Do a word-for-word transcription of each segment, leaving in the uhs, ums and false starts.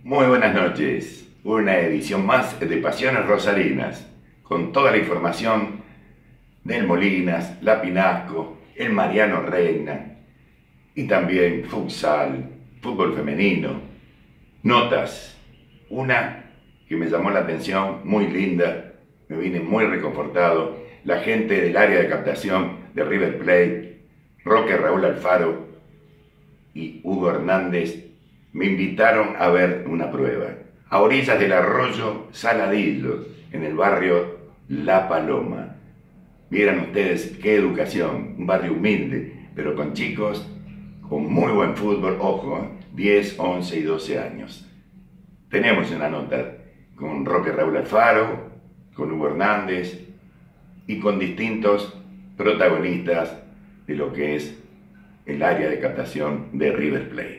Muy buenas noches, una edición más de Pasiones Rosarinas, con toda la información del Molinas, la Pinasco, el Mariano Reina, y también futsal, fútbol femenino, notas, una que me llamó la atención, muy linda, me vine muy reconfortado, la gente del área de captación de River Plate, Roque Raúl Alfaro y Hugo Hernández, me invitaron a ver una prueba, a orillas del arroyo Saladillo, en el barrio La Paloma. Vieran ustedes qué educación, un barrio humilde, pero con chicos con muy buen fútbol, ojo, diez, once y doce años. Tenemos una nota con Roque Raúl Alfaro, con Hugo Hernández y con distintos protagonistas de lo que es el área de captación de River Plate.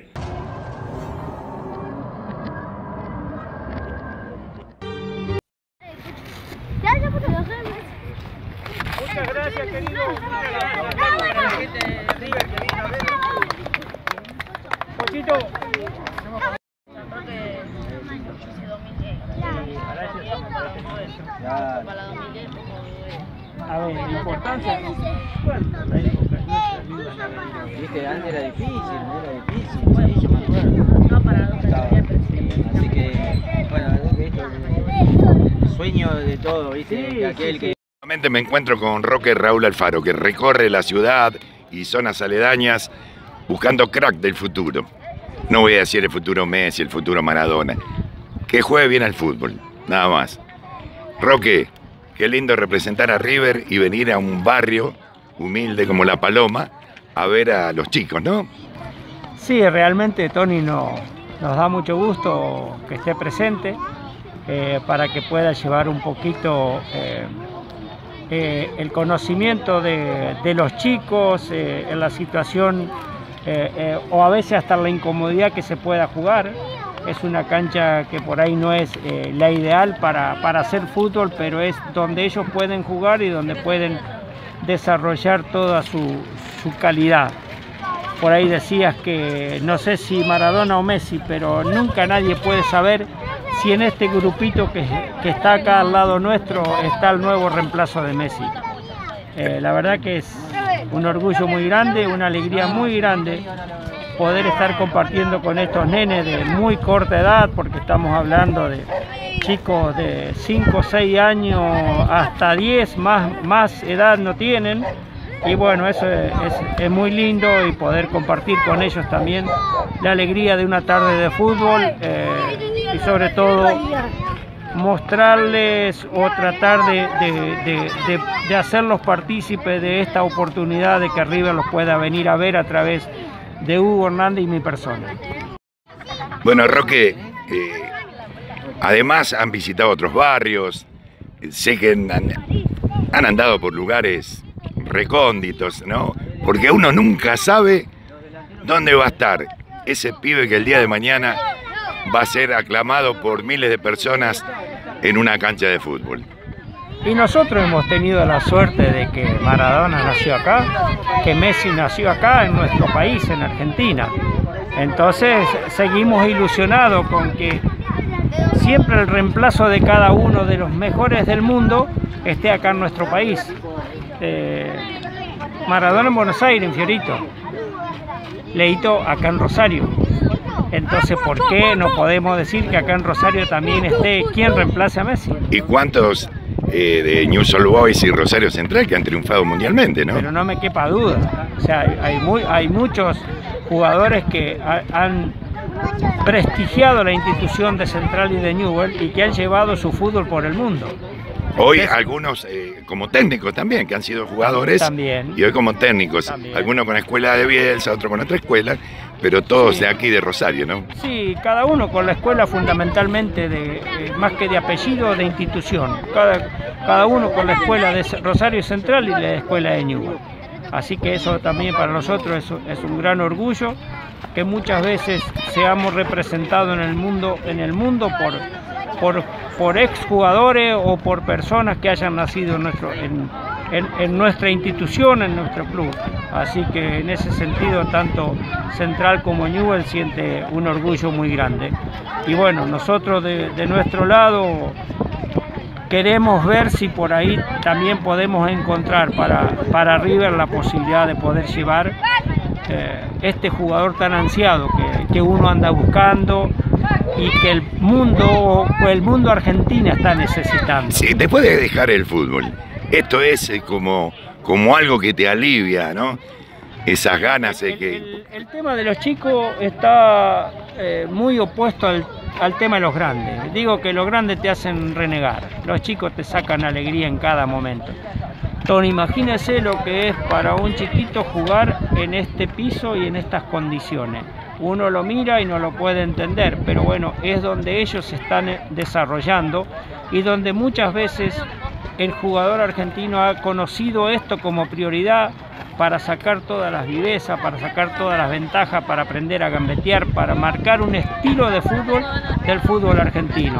Muchas gracias, querido. Muchas gracias. River, que vino a ver. Pochito. A ver, la importancia. Viste, antes era difícil, era difícil, sí, yo me acuerdo. No, para los Así que, bueno, esto el sueño de todo, viste, Sí, que aquel sí, que... Nuevamente me encuentro con Roque Raúl Alfaro, que recorre la ciudad y zonas aledañas buscando crack del futuro. No voy a decir el futuro Messi, el futuro Maradona. Que juegue bien al fútbol, nada más. Roque, qué lindo representar a River y venir a un barrio humilde como La Paloma a ver a los chicos, ¿no? Sí, realmente Tony no, nos da mucho gusto que esté presente eh, para que pueda llevar un poquito eh, eh, el conocimiento de, de los chicos eh, en la situación eh, eh, o a veces hasta la incomodidad que se pueda jugar. Es una cancha que por ahí no es eh, la ideal para, para hacer fútbol, pero es donde ellos pueden jugar y donde pueden desarrollar toda su, su calidad. Por ahí decías que no sé si Maradona o Messi, pero nunca nadie puede saber si en este grupito que, que está acá al lado nuestro está el nuevo reemplazo de Messi. Eh, la verdad que es un orgullo muy grande, una alegría muy grande poder estar compartiendo con estos nenes de muy corta edad, porque estamos hablando de chicos de cinco o seis años hasta diez, más, más edad no tienen. Y bueno, eso es, es, es muy lindo y poder compartir con ellos también la alegría de una tarde de fútbol eh, y sobre todo mostrarles o tratar de, de, de, de, de hacerlos partícipes de esta oportunidad de que River los pueda venir a ver a través de Hugo Hernández y mi persona. Bueno, Roque, eh, además han visitado otros barrios, sé que han, han andado por lugares recónditos, ¿no? Porque uno nunca sabe dónde va a estar ese pibe que el día de mañana va a ser aclamado por miles de personas en una cancha de fútbol. Y nosotros hemos tenido la suerte de que Maradona nació acá, que Messi nació acá en nuestro país, en Argentina. Entonces seguimos ilusionados con que siempre el reemplazo de cada uno de los mejores del mundo esté acá en nuestro país. Eh, Maradona en Buenos Aires, en Fiorito, Leito acá en Rosario. Entonces, ¿por qué no podemos decir que acá en Rosario también esté quien reemplace a Messi? ¿Y cuántos eh, de Newell's Old Boys y Rosario Central que han triunfado mundialmente, no? Pero no me quepa duda. O sea, hay, hay, muy, hay muchos jugadores que ha, han prestigiado la institución de Central y de Newell's y que han llevado su fútbol por el mundo. Hoy algunos eh, como técnicos también, que han sido jugadores, también, y hoy como técnicos, también. Algunos con escuela de Bielsa, otros con otra escuela, pero todos sí. De aquí de Rosario, ¿no? Sí, cada uno con la escuela fundamentalmente, de, eh, más que de apellido, de institución. Cada, cada uno con la escuela de Rosario Central y la escuela de Newell's. Así que eso también para nosotros es, es un gran orgullo, que muchas veces seamos representados en el mundo, en el mundo por, por, por exjugadores o por personas que hayan nacido en, nuestro, en, en, en nuestra institución, en nuestro club. Así que en ese sentido, tanto Central como Newell's siente un orgullo muy grande. Y bueno, nosotros de, de nuestro lado queremos ver si por ahí también podemos encontrar para, para River la posibilidad de poder llevar eh, este jugador tan ansiado que, que uno anda buscando y que el mundo, el mundo argentino está necesitando. Sí, después de dejar el fútbol, esto es como, como algo que te alivia, ¿no? Esas ganas de que... El, el, el tema de los chicos está eh, muy opuesto al, al tema de los grandes. Digo que los grandes te hacen renegar, los chicos te sacan alegría en cada momento. Tony, imagínese lo que es para un chiquito jugar en este piso y en estas condiciones. Uno lo mira y no lo puede entender, pero bueno, es donde ellos se están desarrollando y donde muchas veces el jugador argentino ha conocido esto como prioridad para sacar todas las vivezas, para sacar todas las ventajas, para aprender a gambetear, para marcar un estilo de fútbol del fútbol argentino.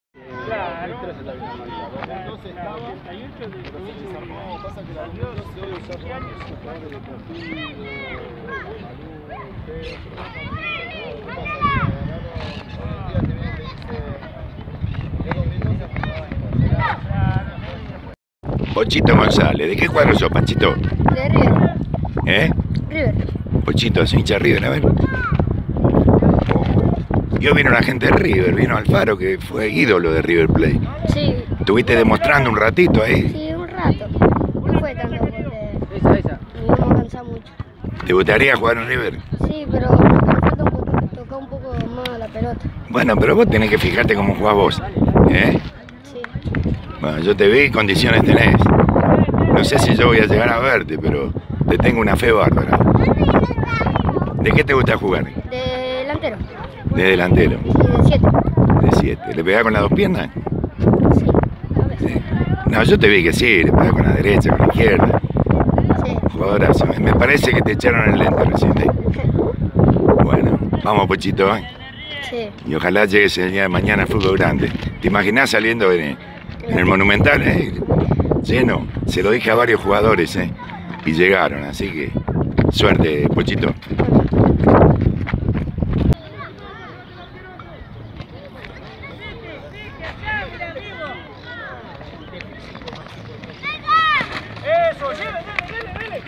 Pochito González, ¿de qué cuadro sos, Panchito? De River. ¿Eh? River. Pochito, ¿se hincha River? A ver. Oh. Yo vino una gente de River, vino Alfaro, que fue ídolo de River Plate. Sí. ¿Estuviste demostrando un ratito ahí? Sí, un rato. No fue tanto porque esa, esa. me íbamos a cansar mucho. ¿Te gustaría jugar en River? Sí, pero me falta un poco, tocar un poco más la pelota. Bueno, pero vos tenés que fijarte cómo jugás vos, ¿eh? Sí. Bueno, yo te vi, condiciones tenés. No sé si yo voy a llegar a verte, pero te tengo una fe bárbara. ¿De qué te gusta jugar? De delantero. De delantero. Sí, de siete. De siete. ¿Le pegás con las dos piernas? Sí, a veces. Sí. No, yo te vi que sí, le pegás con la derecha, con la izquierda. Sí. Jugadorazo. Me parece que te echaron el lente recién. ¿eh? Bueno, vamos, Pochito. ¿eh? Sí. Y ojalá llegues el día de mañana al fútbol grande. ¿Te imaginás saliendo en, en el Monumental? ¿eh? Lleno. Se lo dije a varios jugadores, ¿eh? Y llegaron, así que suerte, Pochito. Eso, lleve, lleve, lleve,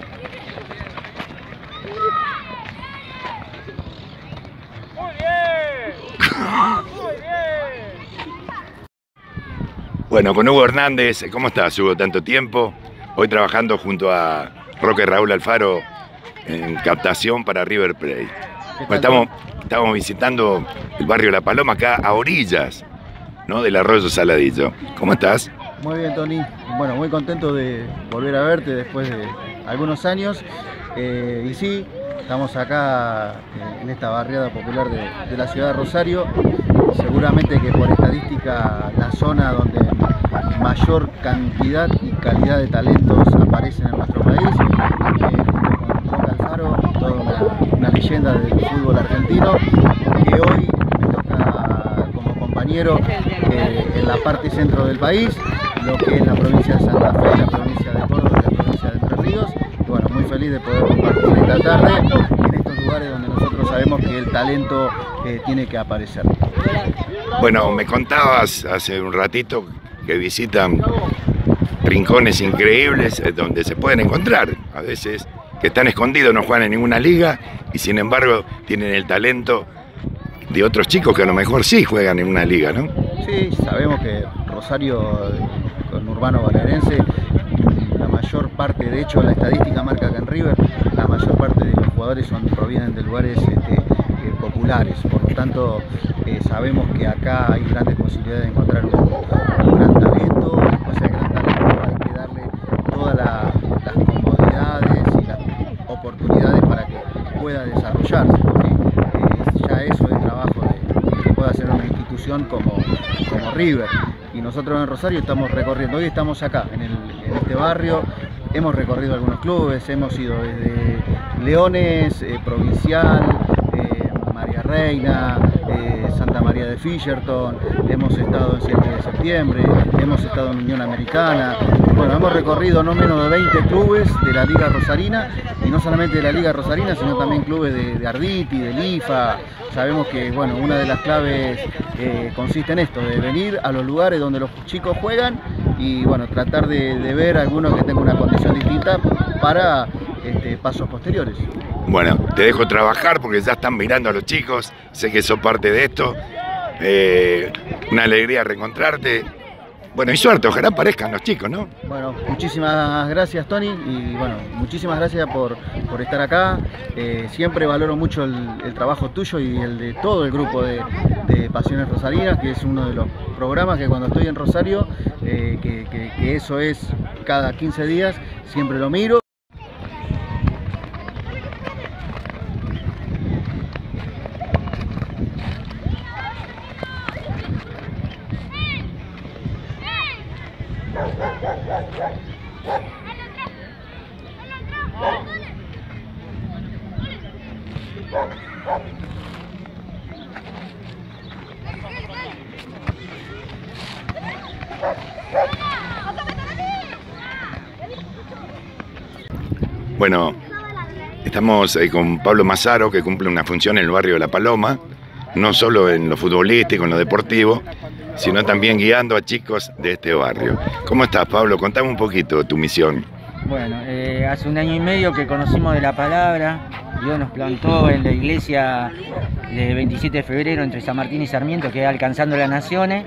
Muy bien. Muy bien. Bueno, con Hugo Hernández, ¿cómo estás, Hugo? Tanto tiempo. Hoy trabajando junto a Roque Raúl Alfaro en captación para River Plate. Bueno, estamos, estamos visitando el barrio La Paloma, acá a orillas, ¿no?, del Arroyo Saladillo. ¿Cómo estás? Muy bien, Tony. Bueno, muy contento de volver a verte después de algunos años. Eh, y sí, estamos acá eh, en esta barriada popular de, de la ciudad de Rosario. Seguramente que por estadística la zona donde mayor cantidad y calidad de talentos aparecen en nuestro país. Eh, junto con Roque Alfaro, toda una, una leyenda del fútbol argentino, que hoy me toca como compañero eh, en la parte centro del país, lo que es la provincia de Santa Fe, la provincia de Córdoba y la provincia de Entre Ríos. Y bueno, muy feliz de poder compartir esta tarde en estos lugares donde nosotros sabemos que el talento eh, tiene que aparecer. Bueno, me contabas hace un ratito que visitan rincones increíbles donde se pueden encontrar, a veces que están escondidos, no juegan en ninguna liga y sin embargo tienen el talento de otros chicos que a lo mejor sí juegan en una liga, ¿no? Sí, sabemos que Rosario, con Urbano Bonaerense, la mayor parte, de hecho la estadística marca que en River, la mayor parte de los jugadores son, provienen de lugares este, eh, populares, por lo tanto eh, sabemos que acá hay grandes posibilidades de encontrar un, un gran talento. Después al gran talento hay que darle todas la, las comodidades y las oportunidades para que pueda desarrollarse, porque eh, ya eso es trabajo de, que pueda hacer una institución como, como River. Y nosotros en Rosario estamos recorriendo, hoy estamos acá en, el, en este barrio, hemos recorrido algunos clubes, hemos ido desde Leones, eh, Provincial, eh, María Reina, eh, Santa María de de Fisherton, hemos estado en siete de septiembre, hemos estado en Unión Americana. Bueno, hemos recorrido no menos de veinte clubes de la Liga Rosarina, y no solamente de la Liga Rosarina, sino también clubes de, de Arditi, del I F A. Sabemos que, bueno, una de las claves eh, consiste en esto, de venir a los lugares donde los chicos juegan y, bueno, tratar de, de ver a algunos que tengan una condición distinta para este, pasos posteriores. Bueno, te dejo trabajar porque ya están mirando a los chicos, sé que sos parte de esto. Eh, una alegría reencontrarte. Bueno, y suerte, ojalá aparezcan los chicos, ¿no? Bueno, muchísimas gracias, Tony, y bueno, muchísimas gracias por, por estar acá. Eh, siempre valoro mucho el, el trabajo tuyo y el de todo el grupo de, de Pasiones Rosarinas, que es uno de los programas que cuando estoy en Rosario, eh, que, que, que eso es cada quince días, siempre lo miro. Bueno, estamos eh, con Pablo Mazzaro, que cumple una función en el barrio de La Paloma, no solo en lo futbolístico, en lo deportivo, sino también guiando a chicos de este barrio. ¿Cómo estás, Pablo? Contame un poquito tu misión. Bueno, eh, hace un año y medio que conocimos de la palabra. Dios nos plantó en la iglesia de veintisiete de febrero entre San Martín y Sarmiento, que es Alcanzando las Naciones,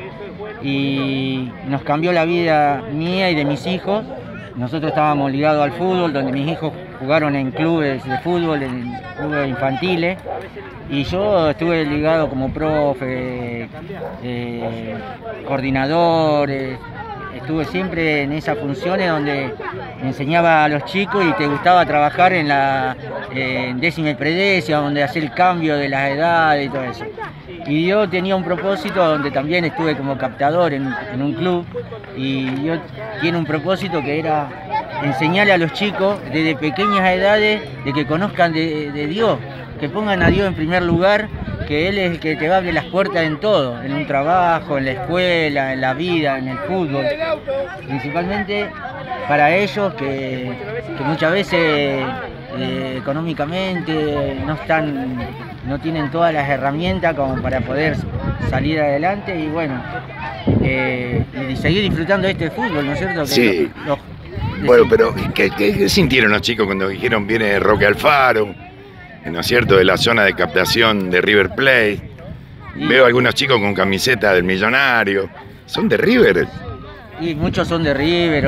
y nos cambió la vida mía y de mis hijos. Nosotros estábamos ligados al fútbol, donde mis hijos jugaron en clubes de fútbol, en clubes infantiles, y yo estuve ligado como profe, eh, coordinador, eh, estuve siempre en esas funciones donde enseñaba a los chicos y te gustaba trabajar en la eh, décima y predecia, donde hacer el cambio de las edades y todo eso. Y yo tenía un propósito donde también estuve como captador en, en un club, y yo tiene un propósito que era enseñarle a los chicos desde pequeñas edades de que conozcan de, de Dios, que pongan a Dios en primer lugar, que Él es el que te va a abrir las puertas en todo, en un trabajo, en la escuela, en la vida, en el fútbol. Principalmente para ellos que, que muchas veces eh, económicamente no están, no tienen todas las herramientas como para poder salir adelante, y bueno, eh, y seguir disfrutando de este fútbol, ¿no es cierto? Que Sí. Los, los, Bueno, pero ¿qué, qué, qué sintieron los chicos cuando dijeron viene Roque Alfaro, ¿no es cierto?, de la zona de captación de River Plate? Y, Veo algunos chicos con camiseta del Millonario. ¿Son de River? y muchos son de River.